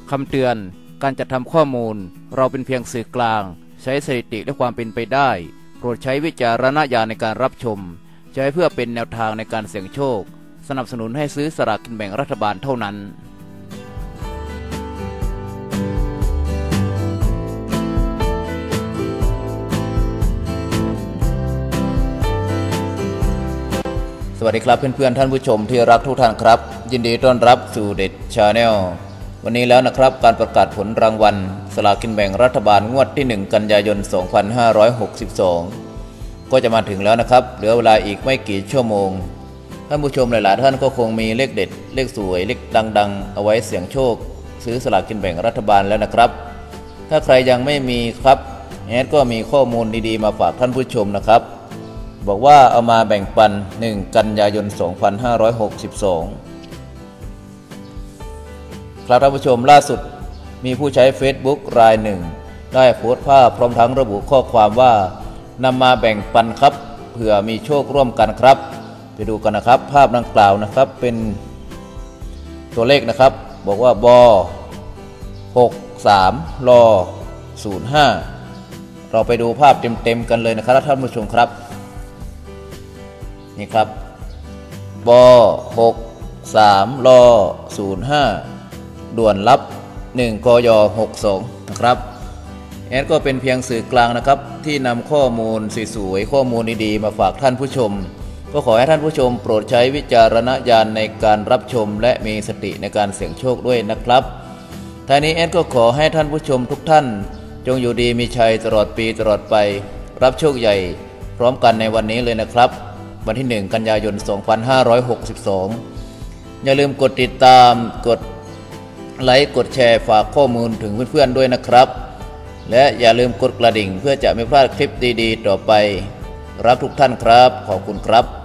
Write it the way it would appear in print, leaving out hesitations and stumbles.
คำเตือนการจัดทำข้อมูลเราเป็นเพียงสื่อกลางใช้สถิติและความเป็นไปได้โปรดใช้วิจารณญาณในการรับชมใช้เพื่อเป็นแนวทางในการเสี่ยงโชคสนับสนุนให้ซื้อสลากกินแบ่งรัฐบาลเท่านั้นสวัสดีครับเพื่อนๆท่านผู้ชมที่รักทุกท่านครับยินดีต้อนรับสู่เด็ดชาแนลวันนี้แล้วนะครับการประกาศผลรางวัลสลากกินแบ่งรัฐบาลงวดที่1กันยายน2562ก็จะมาถึงแล้วนะครับเหลือเวลาอีกไม่กี่ชั่วโมงท่านผู้ชมหลายๆท่านก็คงมีเลขเด็ดเลขสวยเลขดังๆเอาไว้เสี่ยงโชคซื้อสลากกินแบ่งรัฐบาลแล้วนะครับถ้าใครยังไม่มีครับแอดก็มีข้อมูลดีๆมาฝากท่านผู้ชมนะครับบอกว่าเอามาแบ่งปัน1กันยายน2562ครับท่านผู้ชมล่าสุดมีผู้ใช้ Facebook รายหนึ่งได้โพสต์ภาพพร้อมทั้งระบุข้อความว่านำมาแบ่งปันครับเผื่อมีโชคร่วมกันครับไปดูกันนะครับภาพดังกล่าวนะครับเป็นตัวเลขนะครับบอกว่าบ63ล05เราไปดูภาพเต็มๆกันเลยนะครับท่านผู้ชมครับนี่ครับบ63ล05ด่วนรับ1กย62นะครับแอดก็เป็นเพียงสื่อกลางนะครับที่นำข้อมูลสวยๆข้อมูลดีๆมาฝากท่านผู้ชมก็ขอให้ท่านผู้ชมโปรดใช้วิจารณญาณในการรับชมและมีสติในการเสี่ยงโชคด้วยนะครับท้ายนี้แอดก็ขอให้ท่านผู้ชมทุกท่านจงอยู่ดีมีชัยตลอดปีตลอดไปรับโชคใหญ่พร้อมกันในวันนี้เลยนะครับวันที่1กันยายน2562อย่าลืมกดติดตามกดไลค์กดแชร์ฝากข้อมูลถึงเพื่อนๆด้วยนะครับและอย่าลืมกดกระดิ่งเพื่อจะไม่พลาดคลิปดีๆต่อไปรับทุกท่านครับขอบคุณครับ